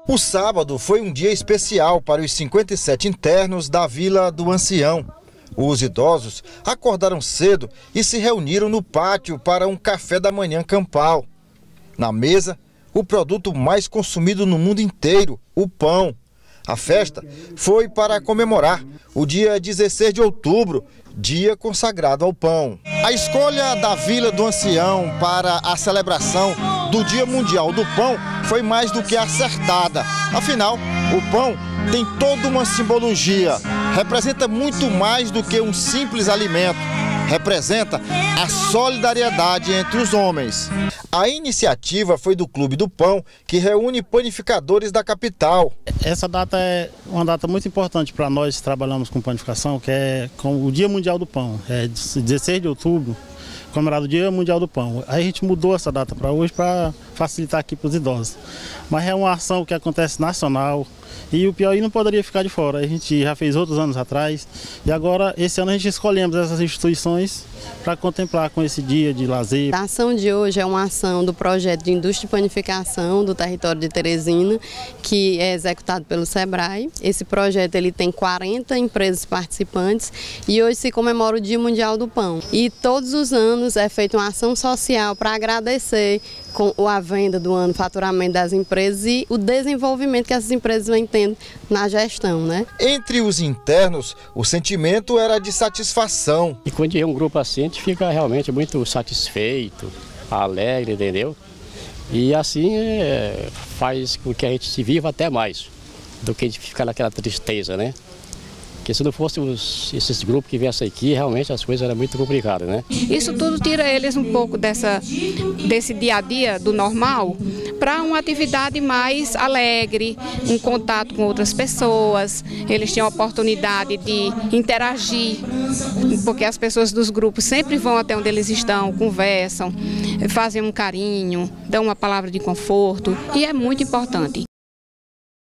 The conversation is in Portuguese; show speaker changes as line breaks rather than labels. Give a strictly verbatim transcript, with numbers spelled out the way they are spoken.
O sábado foi um dia especial para os cinquenta e sete internos da Vila do Ancião. Os idosos acordaram cedo e se reuniram no pátio para um café da manhã campal. Na mesa, o produto mais consumido no mundo inteiro, o pão. A festa foi para comemorar o dia dezesseis de outubro, dia consagrado ao pão. A escolha da Vila do Ancião para a celebração do Dia Mundial do Pão foi mais do que acertada. Afinal, o pão tem toda uma simbologia, representa muito mais do que um simples alimento. Representa a solidariedade entre os homens. A iniciativa foi do Clube do Pão, que reúne panificadores da capital.
Essa data é uma data muito importante para nós que trabalhamos com panificação, que é com o Dia Mundial do Pão. É dezesseis de outubro, comemorado o Dia Mundial do Pão. Aí a gente mudou essa data para hoje para facilitar aqui para os idosos. Mas é uma ação que acontece nacional. E o Piauí não poderia ficar de fora. A gente já fez outros anos atrás e agora esse ano a gente escolhemos essas instituições para contemplar com esse dia de lazer.
A ação de hoje é uma ação do projeto de indústria de panificação do território de Teresina, que é executado pelo Sebrae. Esse projeto ele tem quarenta empresas participantes e hoje se comemora o Dia Mundial do Pão. E todos os anos é feita uma ação social para agradecer com a venda do ano, faturamento das empresas e o desenvolvimento que essas empresas vêm tendo na gestão, né?
Entre os internos, o sentimento era de satisfação.
E quando é um grupo assim, a gente fica realmente muito satisfeito, alegre, entendeu? E assim é, faz com que a gente se viva até mais do que a gente ficar naquela tristeza, né? Porque se não fosse os, esses grupos que viessem aqui, realmente as coisas eram muito complicadas, né?
Isso tudo tira eles um pouco dessa, desse dia a dia, do normal, para uma atividade mais alegre, um contato com outras pessoas. Eles têm a oportunidade de interagir, porque as pessoas dos grupos sempre vão até onde eles estão, conversam, fazem um carinho, dão uma palavra de conforto, e é muito importante.